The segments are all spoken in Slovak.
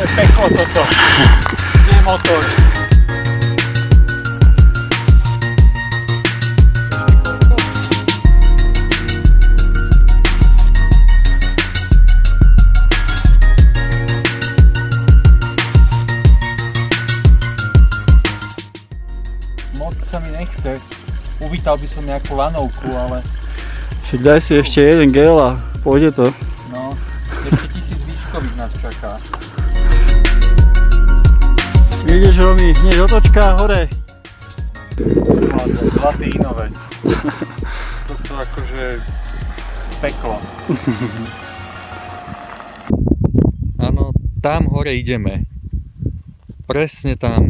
je peklo toto. Kde je motor? Moc sa mi nechce. Uvítal by som nejakú lanovku, ale... Však daj si ešte jeden gel a pôjde to. No, ešte 1000 výškových nás čaká. Ideš, Romy, hneď otočka hore. Zlatý inovec. Toto akože peklo. Áno, tam hore ideme. Presne tam.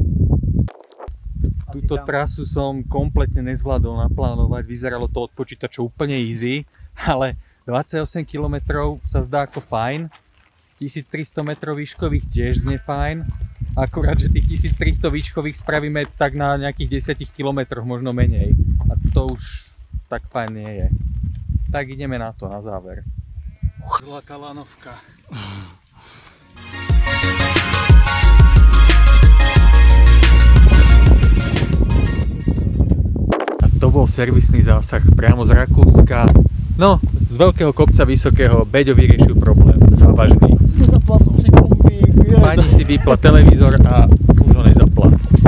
Túto trasu som kompletne nezvládol naplánovať, vyzeralo to od počítača úplne easy, ale 28 km sa zdá ako fajn, 1300 metrov výškových tiež znie fajn, akurát, že tých 1300 výškových spravíme tak na nejakých 10 km, možno menej, a to už tak fajn nie je. Tak ideme na to, na záver. Zlatá lanovka. To bol servisný zásah priamo z Rakúska. No, z veľkého kopca vysokého Beďo vyriešil problém. Závažný. Nezaplat som si kombík. Pani si vypla televízor a už ho nezapla.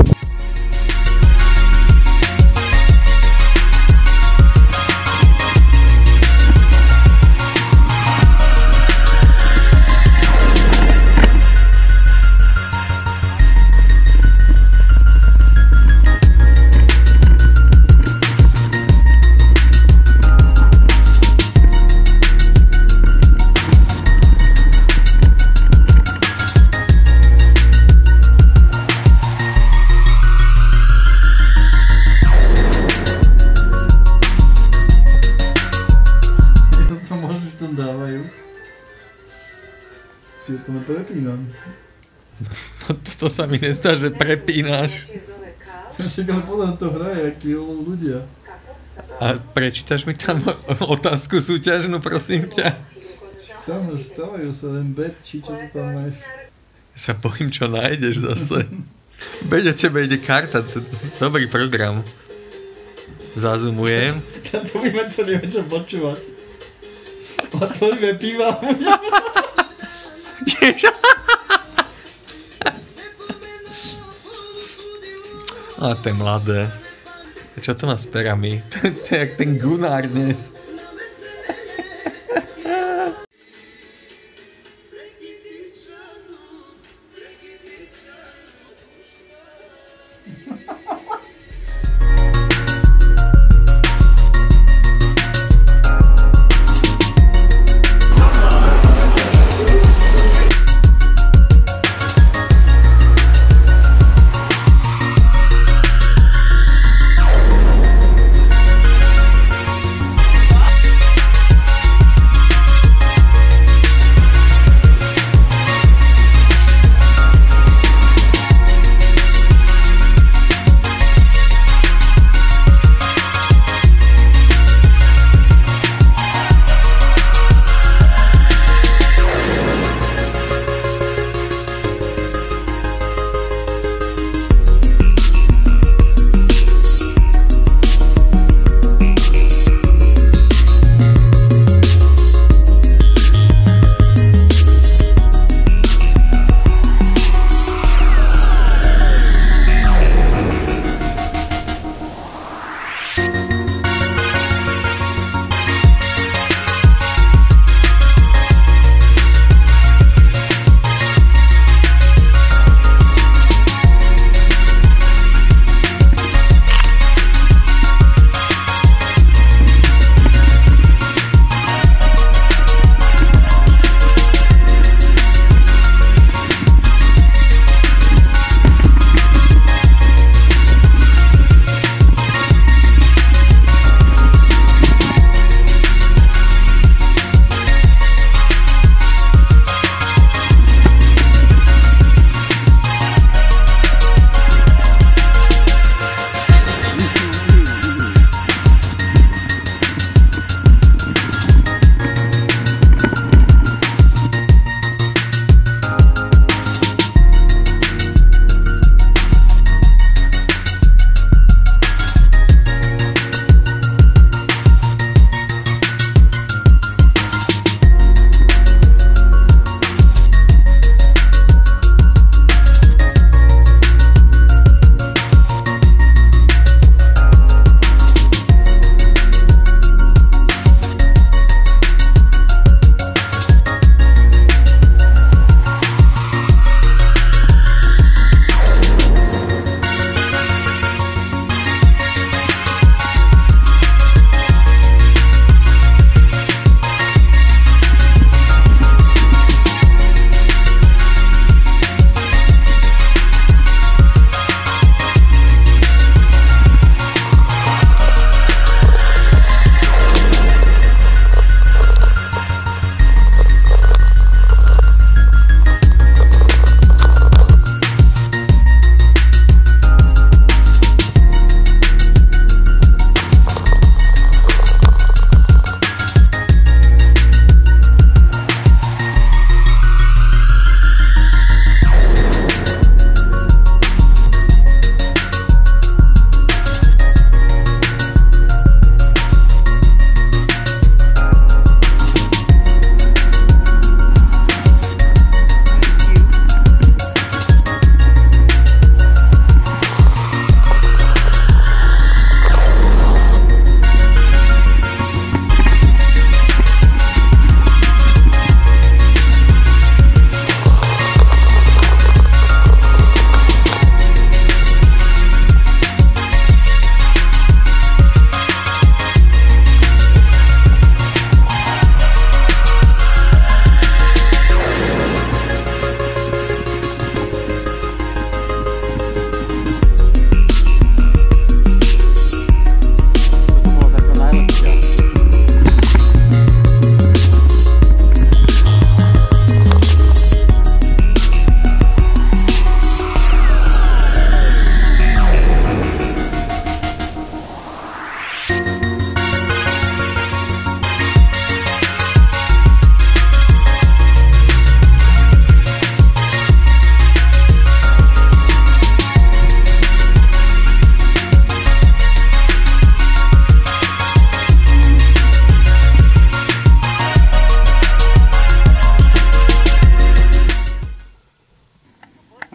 Si to neprepínam. To sa mi nezdá, že prepínaš. Však ale pozor, to hraje, akí ľudia. A prečítaš mi tam otázku súťažnú, prosím ťa? Tam stávajú sa len bet, či čo to tam máš. Ja sa bojím, čo nájdeš zase. Beď, o tebe ide karta, dobrý program. Zazumujem. To budeme celý večer počúvať. Otvoríme piva. Ale to je mladé. Čo to má s perami? To je jak ten Gunnar dnes.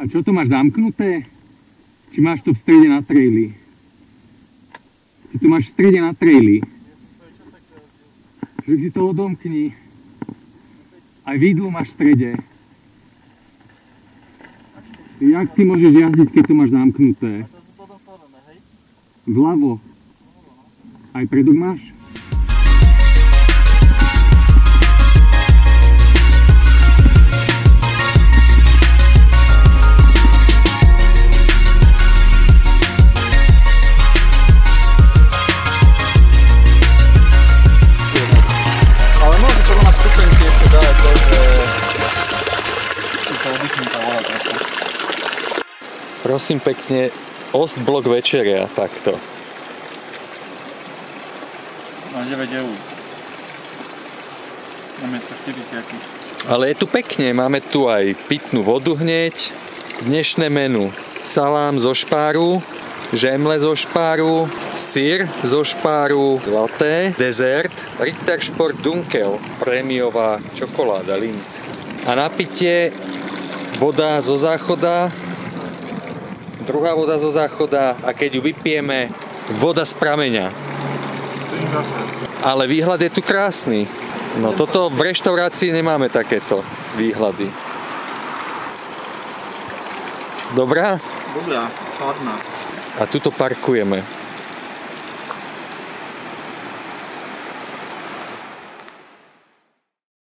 A čo to máš zamknuté? Či máš to v strede na traili? Ty to máš v strede na traili. Tak si to odomkni. Aj vidlu máš v strede. Jak ty môžeš jazdiť, keď to máš zamknuté? Vľavo. Aj predok máš? Ale môže podľa nás stupenky ešte dať to, že si to oddychnutá voda trošku. Prosím pekne, Ostblok večeria, takto. Na 9 eur. Namiesto 40. Ale je tu pekne, máme tu aj pitnú vodu hneď, dnešné menu. Salám zo špáru, žemle zo špáru, syr zo špáru, latte, dezert, Rittersport Dunkel, prémiová čokoláda Lindt. A na pitie voda zo záchoda, druhá voda zo záchoda a keď ju vypijeme, voda z prameňa. Ale výhľad je tu krásny. No toto v reštaurácii nemáme takéto výhľady. Dobrá? Dobrá, chladná. A tuto parkujeme.